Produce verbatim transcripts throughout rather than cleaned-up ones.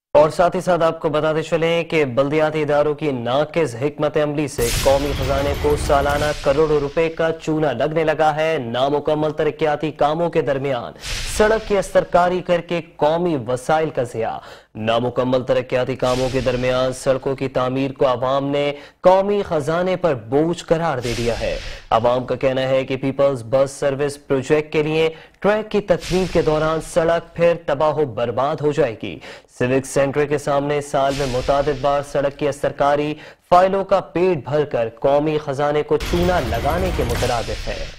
اور ساتھ ہی ساتھ آپ کو بتاتے چلیں کہ بلدیاتی اداروں کی ناقص حکمت عملی سے قومی خزانے کو سالانہ کروڑوں روپے کا چونا لگنے لگا ہے۔ نامکمل ترقیاتی کاموں کے درمیان سڑک کی استرکاری کر کے قومی وسائل کا ضیاع۔ نامکمل ترقیاتی کاموں کے درمیان سڑکوں کی تعمیر کو عوام نے قومی خزانے پر بوجھ قرار دے دیا ہے۔ عوام کا کہنا ہے کہ پیپلز بس سروس پروجیکٹ کے لیے ٹریک کی تکمیل کے دوران سڑک پھر تباہ و برباد ہو جائے گی۔ سیوک سینٹر کے سامنے سال میں متعدد بار سڑک کی استرکاری فائلوں کا پیٹ بھر کر قومی خزانے کو چونا لگانے کے مترادف ہے۔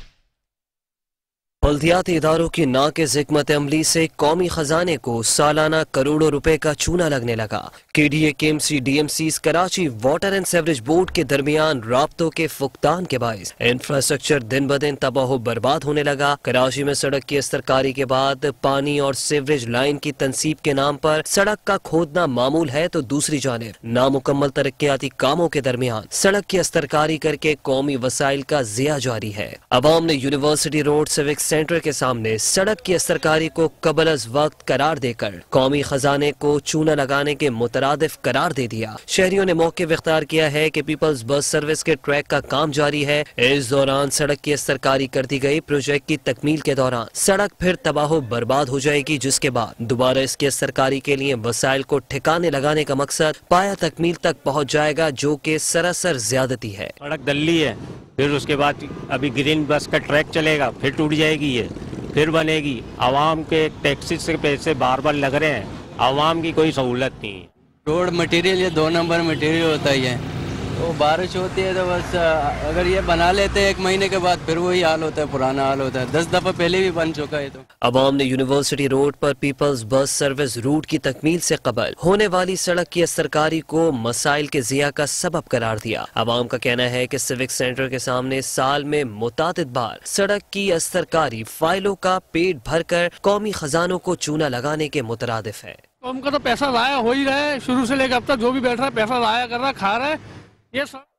بلدیاتی اداروں کی ناقص حکمت عملی سے قومی خزانے کو سالانہ کروڑوں روپے کا چونا لگنے لگا۔ کے D A K M C D M Cs Karachi water and sewerage board کے درمیان رابطوں کے فقدان کے باعث انفراسٹرکچر دن بدن تباہ و برباد ہونے لگا۔ کراچی میں سڑک کی استرکاری کے بعد پانی اور سیوریج لائن کی تنصیب کے نام پر سڑک کا کھودنا معمول ہے تو دوسری جانب نامکمل ترقیاتی کاموں کے درمیان سڑک کی استرکاری کر کے قومی وسائل کا ضیاع جاری ہے۔ عوام نے یونیورسٹی روڈ سیوک سینٹر کے سامنے سڑک کی استرکاری کو قبل از وقت قرار دے کر قومی خزانے کو چونا لگانے کے مترادف قرار دے دیا۔ شہریوں نے موقف اختیار کیا ہے کہ پیپلز بس سروس کے ٹریک کا کام جاری ہے۔ اس دوران سڑک کی استرکاری کر دی گئی۔ پروجیکٹ کی تکمیل کے دوران سڑک پھر تباہ و برباد ہو جائے گی، جس کے بعد دوبارہ اس کی استرکاری کے لیے وسائل کو ٹھکانے لگانے کا مقصد پایا تکمیل تک پہنچ جائے گا، جو کہ سراسر زیادتی ہے۔ سڑک دلی ہے، پھر اس کے بعد ابھی گرین بس کا ٹریک چلے گا، پھر ٹوٹ جائے گی، یہ پھر بنے گی۔ عوام کے ٹیکسی سے پیسے بار بار لگ رہے ہیں، عوام کی کوئی سہولت نہیں ہے۔ روڈ مٹیریل یہ دو نمبر مٹیریل ہوتا ہی ہے، تو بارش ہوتی ہے تو بس اگر یہ بنا لیتے ہیں ایک مہینے کے بعد پھر وہی حال ہوتا ہے، پرانا حال ہوتا ہے۔ دس دفعہ پہلے بھی بن چکا ہے۔ تو عوام نے یونیورسٹی روڈ پر پیپلز بس سروس روٹ کی تکمیل سے قبل ہونے والی سڑک کی استرکاری کو مسائل کے ضیاع کا سبب قرار دیا۔ عوام کا کہنا ہے کہ سیوک سینٹر کے سامنے سال میں متعدد بار سڑک کی استرکاری فائلوں کا پیٹ بھر کر قومی خزانوں کو چونا لگانے کے مترادف ہے۔ قوم کا تو پیسہ ضائع ہو ہی رہا ہے، شروع سے لے کے اب تک جو بھی بیٹھ رہا ہے پیسہ ضائع کر رہا ہے، کھا رہا ہے۔ یہ سب